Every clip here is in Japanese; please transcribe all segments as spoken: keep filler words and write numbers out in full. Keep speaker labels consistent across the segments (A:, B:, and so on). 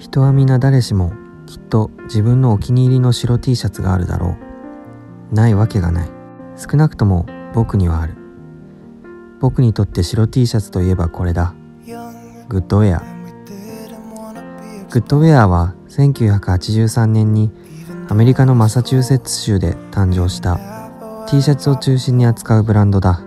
A: 人は皆誰しもきっと自分のお気に入りの白 T シャツがあるだろう。ないわけがない。少なくとも僕にはある。僕にとって白 T シャツといえばこれだ。グッドウェア。グッドウェアはせんきゅうひゃくはちじゅうさんねんにアメリカのマサチューセッツ州で誕生した T シャツを中心に扱うブランドだ。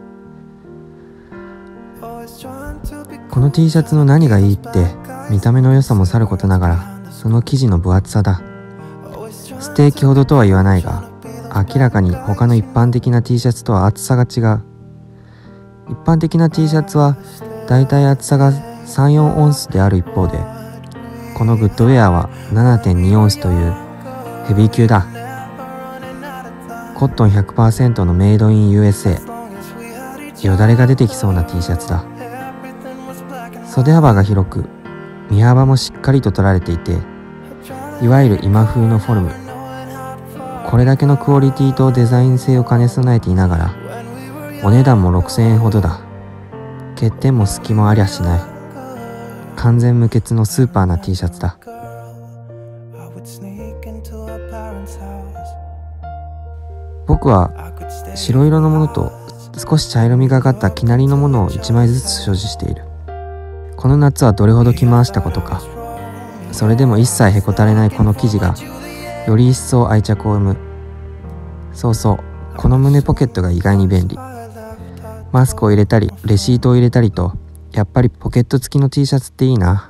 A: この T シャツの何がいいって見た目の良さもさることながらその生地の分厚さだ。ステーキほどとは言わないが明らかに他の一般的な T シャツとは厚さが違う。一般的な T シャツはだいたい厚さがさん、よんオンスである一方でこのグッドウェアは ななてんにオンスというヘビー級だ。コットン ひゃくパーセント のメイドイン ユーエスエー。 よだれが出てきそうな T シャツだ。袖幅が広く身幅もしっかりと取られていていわゆる今風のフォルム。これだけのクオリティとデザイン性を兼ね備えていながらお値段もろくせんえんほどだ。欠点も隙もありゃしない。完全無欠のスーパーな T シャツだ。僕は白色のものと少し茶色みがかった生成りのものをいちまいずつ所持している。この夏はどれほど着回したことか。それでも一切へこたれないこの生地がより一層愛着を生む。そうそう、この胸ポケットが意外に便利。マスクを入れたりレシートを入れたりとやっぱりポケット付きの T シャツっていいな。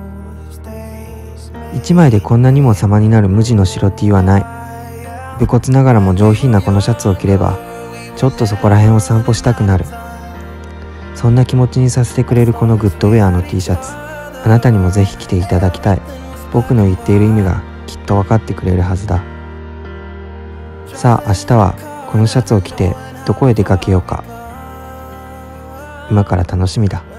A: いちまいでこんなにも様になる無地の白 T はない。武骨ながらも上品なこのシャツを着ればちょっとそこら辺を散歩したくなる。そんな気持ちにさせてくれるこのグッドウェアの T シャツ、あなたにもぜひ着ていただきたい。僕の言っている意味がきっと分かってくれるはずだ。さあ明日はこのシャツを着てどこへ出かけようか。今から楽しみだ。